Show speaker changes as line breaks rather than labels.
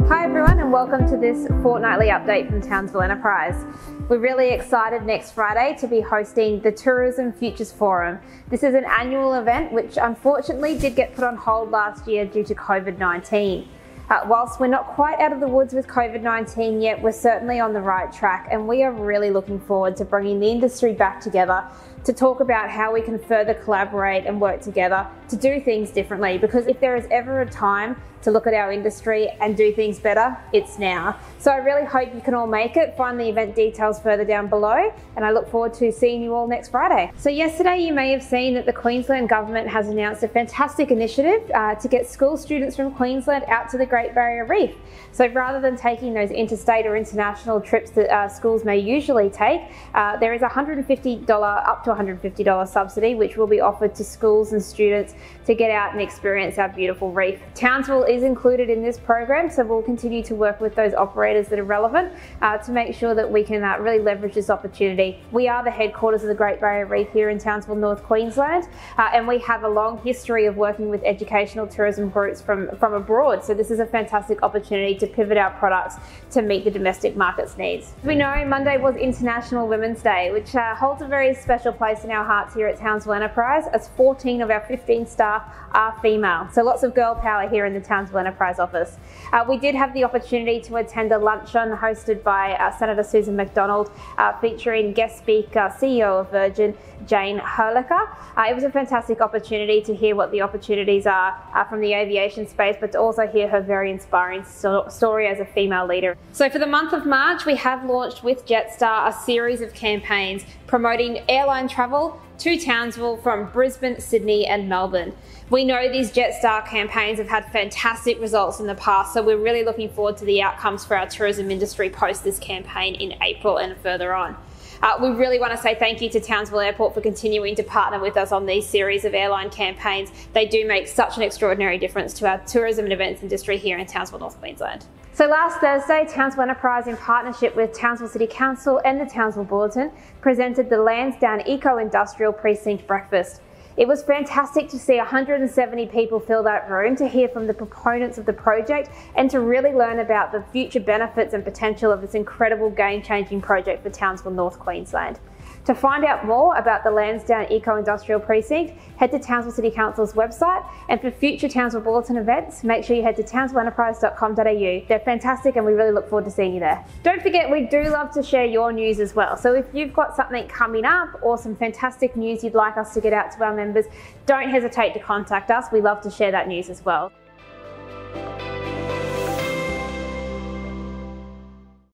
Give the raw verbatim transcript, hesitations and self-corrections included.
Hi everyone, and welcome to this fortnightly update from Townsville Enterprise. We're really excited next Friday to be hosting the Tourism Futures Forum. This is an annual event which unfortunately did get put on hold last year due to COVID nineteen. Uh, whilst we're not quite out of the woods with COVID nineteen yet, we're certainly on the right track, and we are really looking forward to bringing the industry back together to talk about how we can further collaborate and work together to do things differently. Because if there is ever a time to look at our industry and do things better, it's now. So I really hope you can all make it. Find the event details further down below, and I look forward to seeing you all next Friday. So yesterday you may have seen that the Queensland Government has announced a fantastic initiative uh, to get school students from Queensland out to the Great Barrier Reef. So rather than taking those interstate or international trips that uh, schools may usually take, uh, there is a one hundred fifty dollars up to one hundred fifty dollars subsidy which will be offered to schools and students to get out and experience our beautiful reef. Townsville is included in this program, so we'll continue to work with those operators that are relevant uh, to make sure that we can uh, really leverage this opportunity. We are the headquarters of the Great Barrier Reef here in Townsville, North Queensland, uh, and we have a long history of working with educational tourism groups from, from abroad, so this is a fantastic opportunity to pivot our products to meet the domestic market's needs. As we know, Monday was International Women's Day, which uh, holds a very special place in our hearts here at Townsville Enterprise, as fourteen of our fifteen staff are female. So lots of girl power here in the Townsville Enterprise office. Uh, we did have the opportunity to attend a luncheon hosted by uh, Senator Susan McDonald, uh, featuring guest speaker, C E O of Virgin, Jane Herlicker. Uh, it was a fantastic opportunity to hear what the opportunities are uh, from the aviation space, but to also hear her very inspiring so story as a female leader. So for the month of March, we have launched with Jetstar a series of campaigns promoting airline travel to Townsville from Brisbane, Sydney and Melbourne. We know these Jetstar campaigns have had fantastic results in the past, so we're really looking forward to the outcomes for our tourism industry post this campaign in April and further on. Uh, we really want to say thank you to Townsville Airport for continuing to partner with us on these series of airline campaigns. They do make such an extraordinary difference to our tourism and events industry here in Townsville, North Queensland. So last Thursday, Townsville Enterprise, in partnership with Townsville City Council and the Townsville Bulletin, presented the Lansdowne Eco-Industrial Precinct Breakfast. It was fantastic to see one hundred seventy people fill that room to hear from the proponents of the project and to really learn about the future benefits and potential of this incredible game-changing project for Townsville, North Queensland. To find out more about the Lansdowne Eco-Industrial Precinct, head to Townsville City Council's website, and for future Townsville Bulletin events, make sure you head to townsville enterprise dot com dot a u. They're fantastic and we really look forward to seeing you there. Don't forget, we do love to share your news as well. So if you've got something coming up or some fantastic news you'd like us to get out to our members, don't hesitate to contact us. We love to share that news as well.